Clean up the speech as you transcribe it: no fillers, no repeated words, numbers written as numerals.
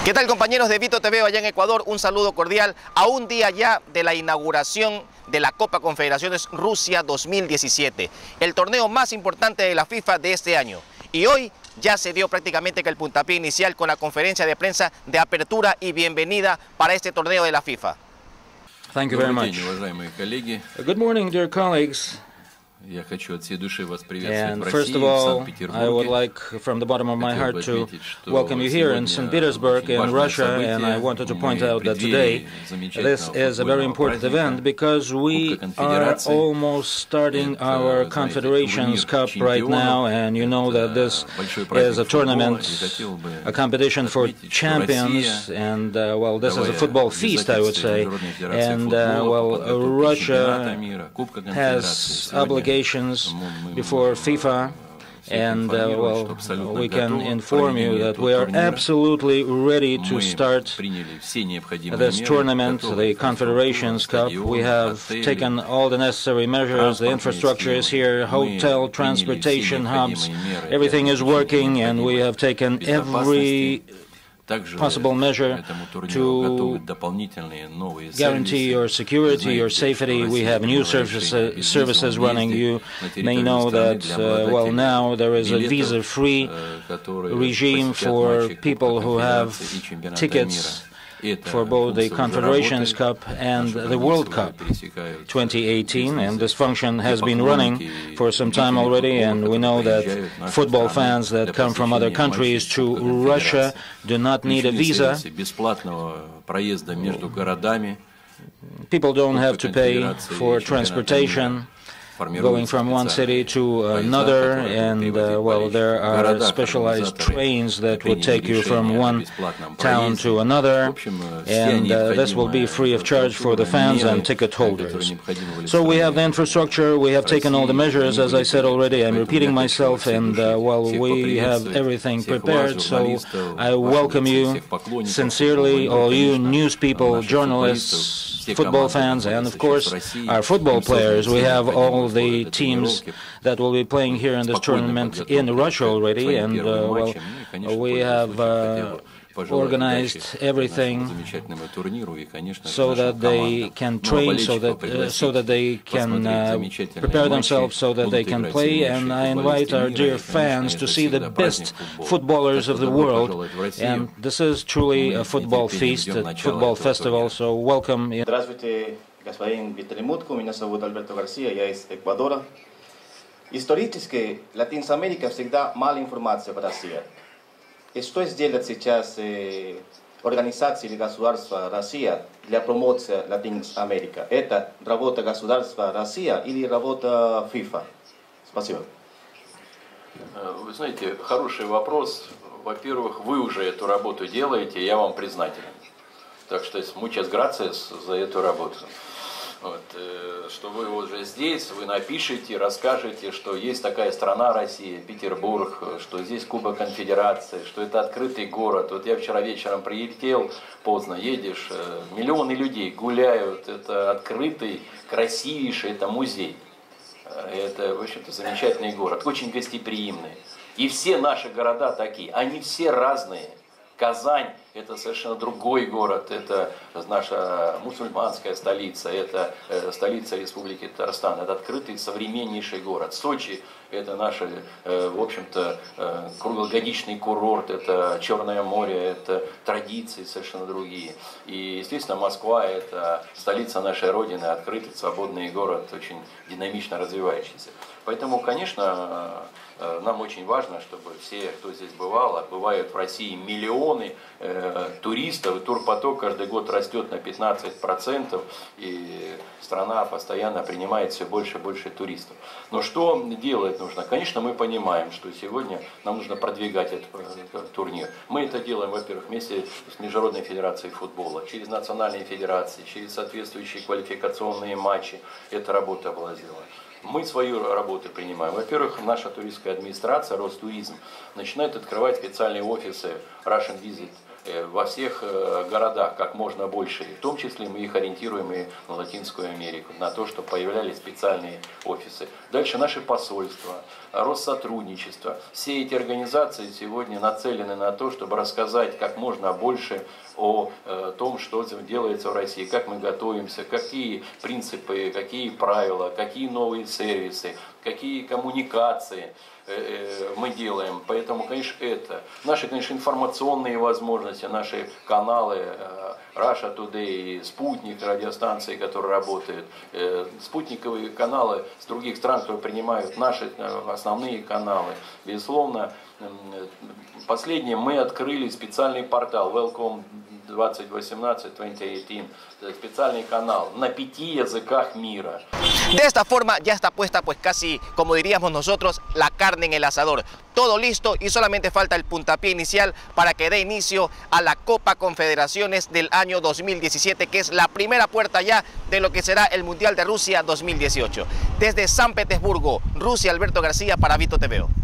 ¿Qué tal, compañeros de Vito TV allá en Ecuador? Un saludo cordial a un día ya de la inauguración de la Copa Confederaciones Rusia 2017, el torneo más importante de la FIFA de este año. Y hoy ya se dio prácticamente que el puntapié inicial con la conferencia de prensa de apertura y bienvenida para este torneo de la FIFA. Thank you very much. Good morning, dear colleagues. And first of all, I would like, from the bottom of my heart, to welcome you here in St. Petersburg in Russia, and I wanted to point out that today this is a very important event because we are almost starting our Confederations Cup right now, and you know that this is a tournament, a competition for champions, and well, this is a football feast, I would say, and well, Russia has obligations before FIFA, and well, we can inform you that we are absolutely ready to start this tournament, the Confederations Cup. We have taken all the necessary measures, the infrastructure is here, hotel, transportation hubs, everything is working, and we have taken every possible measure to guarantee your security, your safety. We have new services running. You may know that, well, now there is a visa-free regime for people who have tickets for both the Confederations Cup and the World Cup 2018, and this function has been running for some time already, and we know that football fans that come from other countries to Russia do not need a visa. People don't have to pay for transportation going from one city to another, and well, there are specialized trains that would take you from one town to another, and this will be free of charge for the fans and ticket holders. So we have the infrastructure, we have taken all the measures, as I said already, I'm repeating myself, and well, we have everything prepared, so I welcome you sincerely, all you news people, journalists, football fans, and of course our football players. We have all the teams that will be playing here in this tournament in Russia already, and well, we have organized everything so that they can train, so that they can prepare themselves, so that they can play. And I invite our dear fans to see the best footballers of the world. And this is truly a football feast, a football festival. So welcome. Здравствуйте, господин Виталимутко. Меня зовут Альберто Гарсия, я из Эквадора. Исторически Латинская Америка всегда мало информации про Россию. И что сделает сейчас организация или государство Россия для промоции Латинской Америки? Это работа государства Россия или работа ФИФА? Спасибо. Вы знаете, хороший вопрос. Во-первых, вы уже эту работу делаете, я вам признателен. Так что muchas gracias за эту работу. Вот, что вы уже здесь, вы напишите, расскажете, что есть такая страна Россия, Петербург, что здесь Кубок Конфедерации, что это открытый город. Вот я вчера вечером прилетел, поздно едешь, миллионы людей гуляют, это открытый, красивейший, это музей. Это, в общем-то, замечательный город, очень гостеприимный. И все наши города такие, они все разные. Казань – это совершенно другой город, это наша мусульманская столица, это столица Республики Татарстан, это открытый современнейший город. Сочи – это наш, в общем-то, круглогодичный курорт, это Черное море, это традиции совершенно другие. И, естественно, Москва – это столица нашей Родины, открытый, свободный город, очень динамично развивающийся. Поэтому, конечно, нам очень важно, чтобы все, кто здесь бывал, а бывают в России миллионы туристов, и турпоток каждый год растет на 15%, и страна постоянно принимает все больше и больше туристов. Но что делать нужно? Конечно, мы понимаем, что сегодня нам нужно продвигать этот турнир. Мы это делаем, во-первых, вместе с Международной федерацией футбола, через национальные федерации, через соответствующие квалификационные матчи. Эта работа была сделана. Мы свою работу принимаем. Во-первых, наша туристская администрация, Ростуризм, начинает открывать специальные офисы Russian Visit во всех городах, как можно больше. В том числе мы их ориентируем и на Латинскую Америку, на то, чтобы появлялись специальные офисы. Дальше наши посольства, Россотрудничество. Все эти организации сегодня нацелены на то, чтобы рассказать как можно больше о том, что делается в России, как мы готовимся, какие принципы, какие правила, какие новые сервисы, какие коммуникации мы делаем. Поэтому, конечно, это. Наши, конечно, информационные возможности, наши каналы, Russia Today, Спутник, радиостанции, которые работают, спутниковые каналы с других стран, которые принимают наши основные каналы. Безусловно, последнее, мы открыли специальный портал Welcome 2018, специальный канал на 5 языках мира. De esta forma ya está puesta, pues casi como diríamos nosotros, la carne en el asador. Todo listo y solamente falta el puntapié inicial para que dé inicio a la Copa Confederaciones del año 2017, que es la primera puerta ya de lo que será el Mundial de Rusia 2018. Desde San Petersburgo, Rusia, Alberto García para Vito TVO.